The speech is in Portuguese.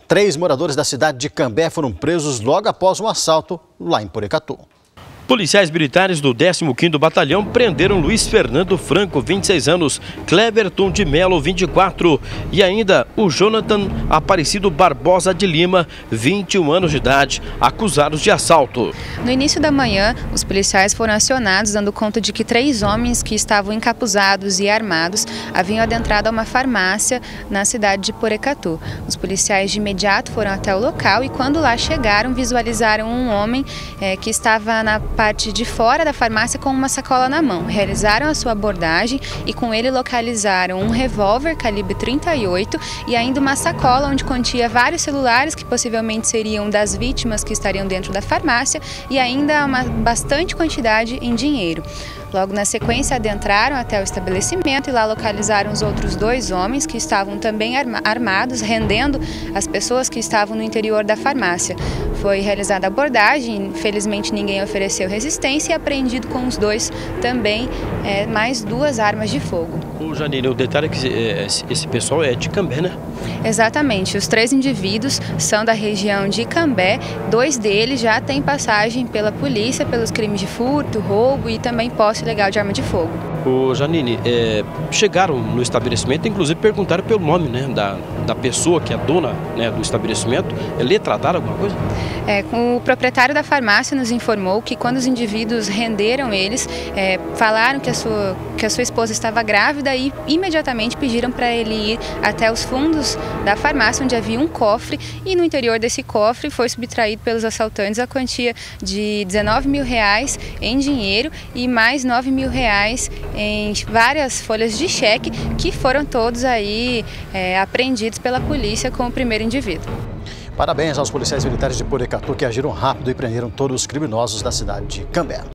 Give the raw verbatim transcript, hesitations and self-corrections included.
Três moradores da cidade de Cambé foram presos logo após um assalto lá em Porecatu. Policiais militares do décimo quinto Batalhão prenderam Luiz Fernando Franco, vinte e seis anos, Cleberton de Melo, vinte e quatro, e ainda o Jonathan Aparecido Barbosa de Lima, vinte e um anos de idade, acusados de assalto. No início da manhã, os policiais foram acionados dando conta de que três homens que estavam encapuzados e armados haviam adentrado a uma farmácia na cidade de Porecatu. Os policiais de imediato foram até o local e quando lá chegaram, visualizaram um homem eh, que estava na parte de fora da farmácia com uma sacola na mão. Realizaram a sua abordagem e com ele localizaram um revólver calibre trinta e oito e ainda uma sacola onde continha vários celulares que possivelmente seriam das vítimas que estariam dentro da farmácia e ainda uma bastante quantidade em dinheiro. Logo na sequência adentraram até o estabelecimento e lá localizaram os outros dois homens que estavam também armados, rendendo as pessoas que estavam no interior da farmácia. Foi realizada a abordagem, infelizmente ninguém ofereceu resistência e apreendido com os dois também é, mais duas armas de fogo. O Janine, o detalhe é que esse pessoal é de Cambé, né? Exatamente, os três indivíduos são da região de Cambé, dois deles já têm passagem pela polícia pelos crimes de furto, roubo e também posse ilegal de arma de fogo. O Janine, é, chegaram no estabelecimento, inclusive perguntaram pelo nome, né, da, da pessoa que é dona, né, do estabelecimento. É letradaram alguma coisa? É, o proprietário da farmácia nos informou que quando os indivíduos renderam eles, é, falaram que a, sua, que a sua esposa estava grávida e imediatamente pediram para ele ir até os fundos da farmácia, onde havia um cofre, e no interior desse cofre foi subtraído pelos assaltantes a quantia de dezenove mil reais em dinheiro e mais nove mil reais em várias folhas de cheque, que foram todos aí é, apreendidos pela polícia com o primeiro indivíduo. Parabéns aos policiais militares de Porecatu que agiram rápido e prenderam todos os criminosos da cidade de Cambé.